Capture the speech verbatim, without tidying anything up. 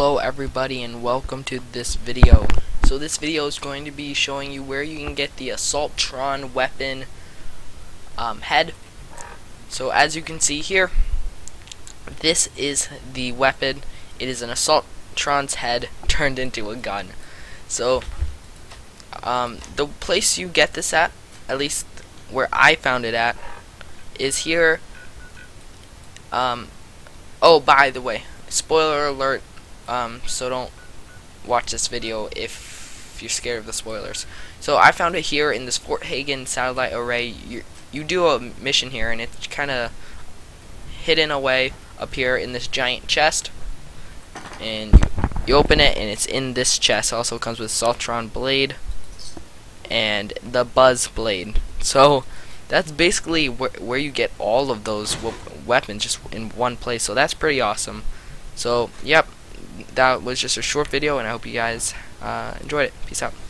Hello everybody and welcome to this video. So this video is going to be showing you where you can get the Assaultron weapon um, head. So as you can see here, this is the weapon. It is an Assaultron's head turned into a gun. So um, the place you get this at, at least where I found it at, is here. Um, oh, by the way, spoiler alert. Um, so don't watch this video if you're scared of the spoilers. So I found it here in this Fort Hagen satellite array. You you do a mission here, and it's kind of hidden away up here in this giant chest. And you, you open it, and it's in this chest. It also comes with Assaultron blade and the Buzz blade. So that's basically wh where you get all of those weapons just in one place. So that's pretty awesome. So yep. That was just a short video, and I hope you guys uh, enjoyed it. Peace out.